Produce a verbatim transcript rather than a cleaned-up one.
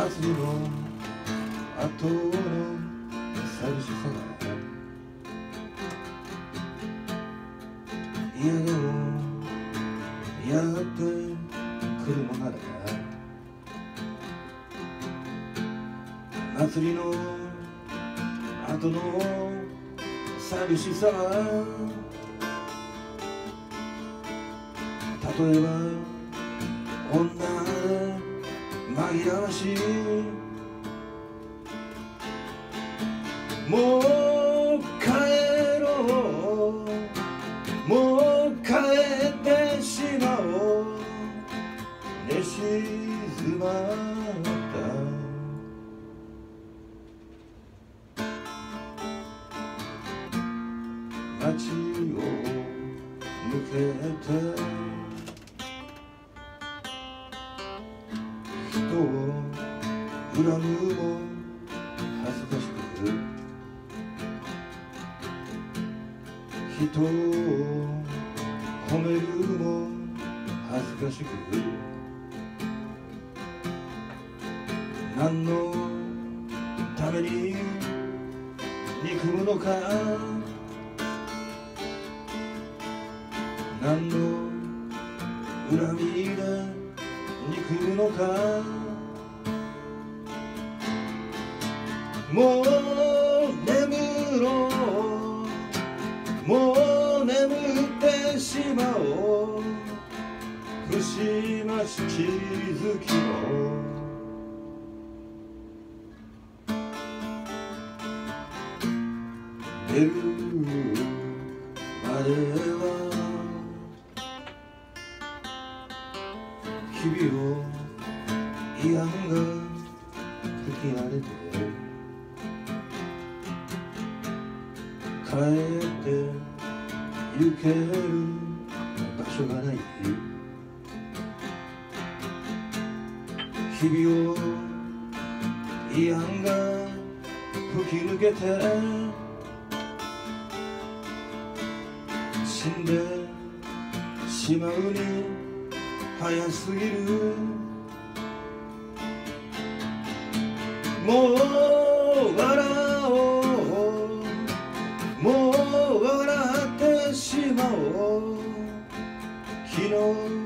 祭りの後の寂しさがいやでもやってくるものなら祭りの後の寂しさは例えば女紛らわしいもう帰ろうもう帰ってしまおう寝静まった街を抜けて人を恨むも恥ずかしく人を褒めるも恥ずかしく何のために憎むのか何の恨みで憎むのかもう眠ろうもう眠ってしまおう不しまし気づきを寝るまでは日々を慰安が吹き荒れて帰って行ける場所がない日々を慰安が吹き抜けて死んでしまうに早すぎるもう笑おうもう笑ってしまおう昨日